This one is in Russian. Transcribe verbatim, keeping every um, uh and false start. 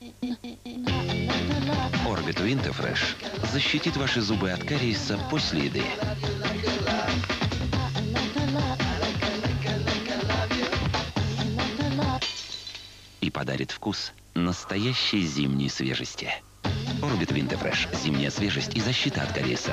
Orbit Winterfresh защитит ваши зубы от кариеса после еды. И подарит вкус настоящей зимней свежести. Orbit Winterfresh. Зимняя свежесть и защита от кариеса.